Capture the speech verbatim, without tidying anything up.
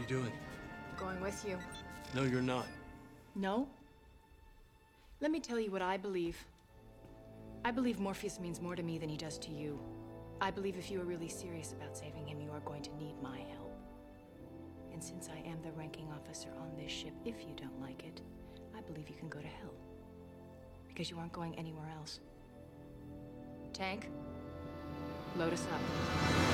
you doing? Going with you. No, you're not. No? Let me tell you what I believe. I believe Morpheus means more to me than he does to you. I believe if you are really serious about saving him, you are going to need my help. And since I am the ranking officer on this ship, if you don't like it, I believe you can go to hell. Because you aren't going anywhere else. Tank, load us up.